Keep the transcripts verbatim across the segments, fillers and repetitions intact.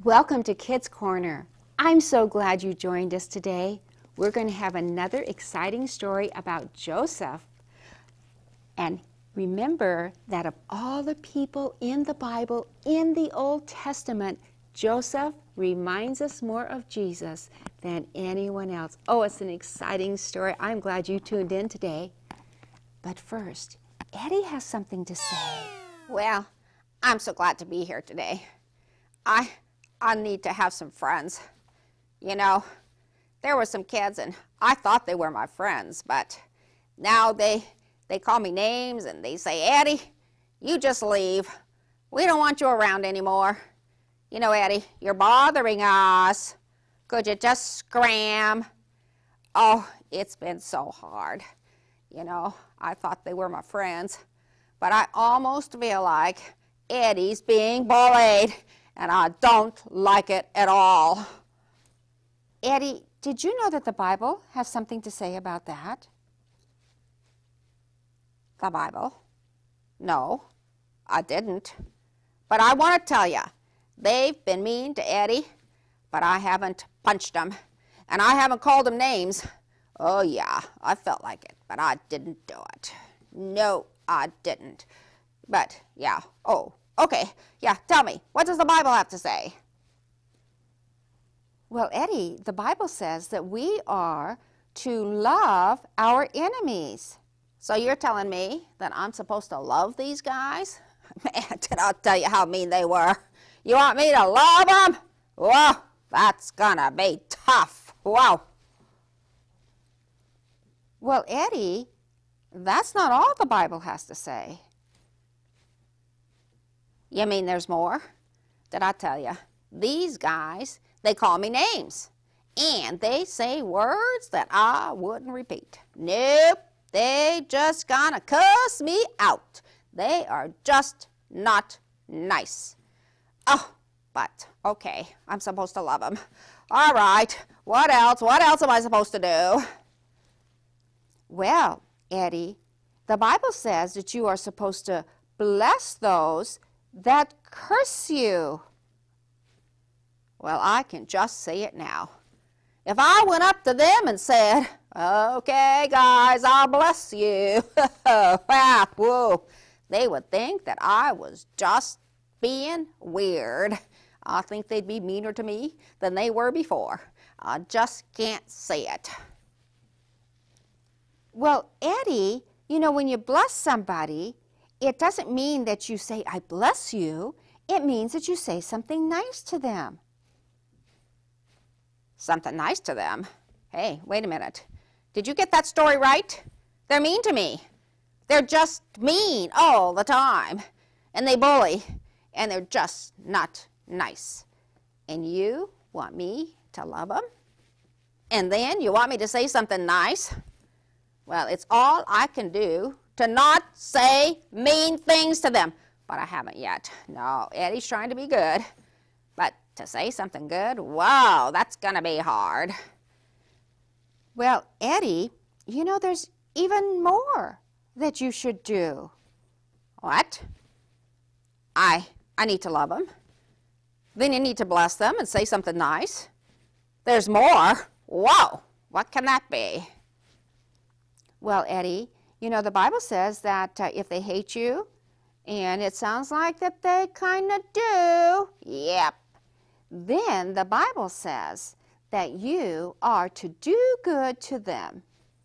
Welcome to Kids Corner. I'm so glad you joined us today. We're going to have another exciting story about Joseph. And remember that of all the people in the Bible, in the Old Testament, Joseph reminds us more of Jesus than anyone else. Oh, it's an exciting story. I'm glad you tuned in today. But first, Eddie has something to say. Well, I'm so glad to be here today. I, I need to have some friends. You know, there were some kids and I thought they were my friends, but now they, they call me names and they say, Eddie, you just leave. We don't want you around anymore. You know, Eddie, you're bothering us. Could you just scram? Oh, it's been so hard. You know, I thought they were my friends, but I almost feel like Eddie's being bullied, and I don't like it at all. Eddie, did you know that the Bible has something to say about that? The Bible? No, I didn't. But I want to tell you, they've been mean to Eddie, but I haven't punched them, and I haven't called them names. Oh, yeah, I felt like it, but I didn't do it. No, I didn't. But, yeah, oh, okay. Yeah, tell me, what does the Bible have to say? Well, Eddie, the Bible says that we are to love our enemies. So you're telling me that I'm supposed to love these guys? Man, did I tell you how mean they were? You want me to love them? Whoa, that's gonna be tough. Wow. Well, Eddie, that's not all the Bible has to say. You mean there's more? Did I tell you? These guys, they call me names. And they say words that I wouldn't repeat. Nope, they just gonna cuss me out. They are just not nice. Oh, but okay, I'm supposed to love them. All right, what else? What else am I supposed to do? Well, Eddie, the Bible says that you are supposed to bless those that curse you. Well, I can just say it now. If I went up to them and said, okay, guys, I'll bless you, wow, whoa, they would think that I was just being weird. I think they'd be meaner to me than they were before. I just can't say it. Well, Eddie, you know, when you bless somebody, it doesn't mean that you say, I bless you. It means that you say something nice to them. Something nice to them? Hey, wait a minute. Did you get that story right? They're mean to me. They're just mean all the time. And they bully. And they're just not nice. And you want me to love them? And then you want me to say something nice? Well, it's all I can do to not say mean things to them. But I haven't yet. No, Eddie's trying to be good. But to say something good, wow, that's going to be hard. Well, Eddie, you know, there's even more that you should do. What? I, I need to love them. Then you need to bless them and say something nice. There's more. Whoa, what can that be? Well, Eddie, you know, the Bible says that uh, if they hate you, and it sounds like that they kind of do, yep, then the Bible says that you are to do good to them.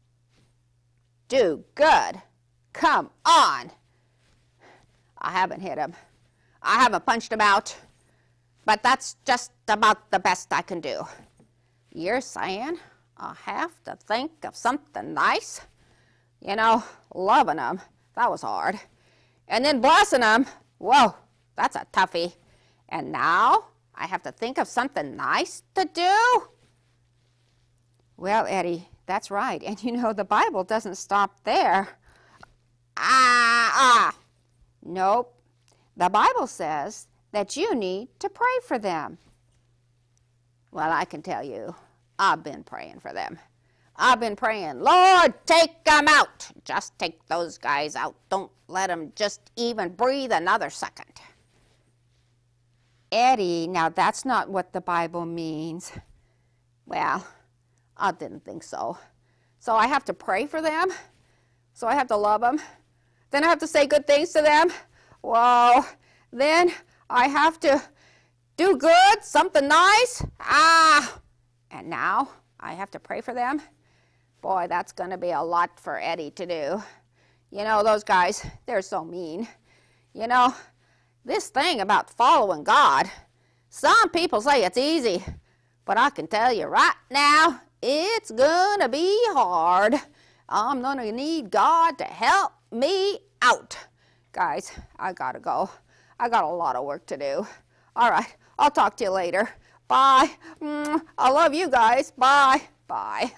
Do good? Come on. I haven't hit him. I haven't punched him out. But that's just about the best I can do. You're saying I have to think of something nice? You know, loving them, that was hard. And then blessing them, whoa, that's a toughie. And now I have to think of something nice to do? Well, Eddie, that's right. And you know, the Bible doesn't stop there. Ah, ah. Nope. The Bible says that you need to pray for them. Well, I can tell you, I've been praying for them. I've been praying, Lord, take them out. Just take those guys out. Don't let them just even breathe another second. Eddie, now that's not what the Bible means. Well, I didn't think so. So I have to pray for them? So I have to love them? Then I have to say good things to them? Whoa, then I have to do good, something nice? Ah, and now I have to pray for them? Boy, that's going to be a lot for Eddie to do. You know, those guys, they're so mean. You know, this thing about following God, some people say it's easy, but I can tell you right now, it's going to be hard. I'm going to need God to help me out. Guys, I got to go. I got a lot of work to do. All right, I'll talk to you later. Bye. Mm, I love you guys. Bye. Bye.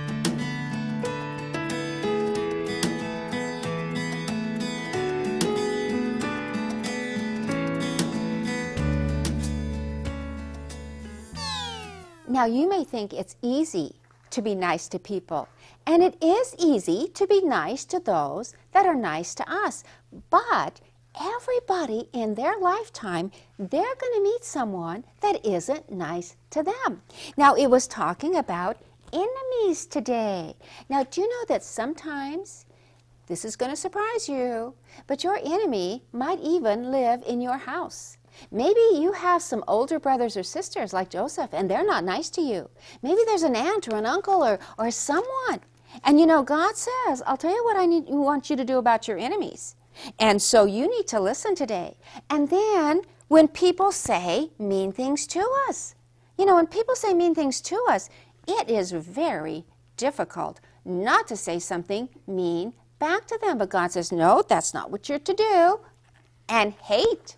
Now, you may think it's easy to be nice to people, and it is easy to be nice to those that are nice to us, but everybody in their lifetime, they're going to meet someone that isn't nice to them. Now, it was talking about enemies today. Now, do you know that sometimes, this is going to surprise you, but your enemy might even live in your house. Maybe you have some older brothers or sisters like Joseph, and they're not nice to you. Maybe there's an aunt or an uncle or, or someone. And you know, God says, I'll tell you what I need, want you to do about your enemies. And so you need to listen today. And then when people say mean things to us, you know, when people say mean things to us, it is very difficult not to say something mean back to them. But God says, no, that's not what you're to do. And hate.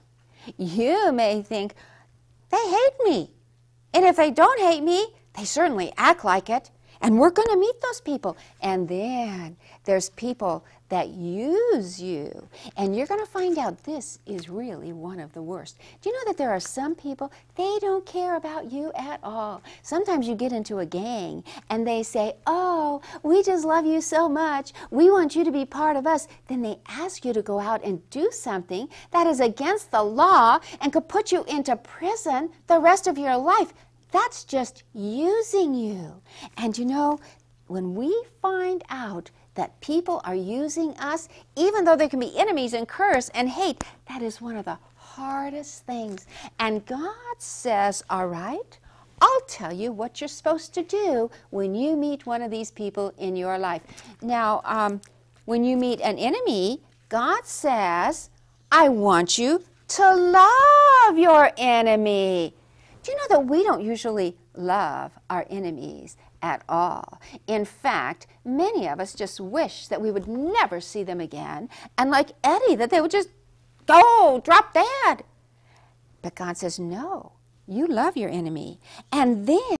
You may think, they hate me. And if they don't hate me, they certainly act like it. And we're going to meet those people. And then there's people that use you. And you're going to find out this is really one of the worst. Do you know that there are some people, they don't care about you at all. Sometimes you get into a gang and they say, oh, we just love you so much. We want you to be part of us. Then they ask you to go out and do something that is against the law and could put you into prison the rest of your life. That's just using you. And you know, when we find out that people are using us, even though they can be enemies and curse and hate, that is one of the hardest things. And God says, all right, I'll tell you what you're supposed to do when you meet one of these people in your life. Now, um, when you meet an enemy, God says, I want you to love your enemy. Do you know that we don't usually love our enemies at all? In fact, many of us just wish that we would never see them again, and like Eddie, that they would just go, drop dead. But God says, no, you love your enemy. And then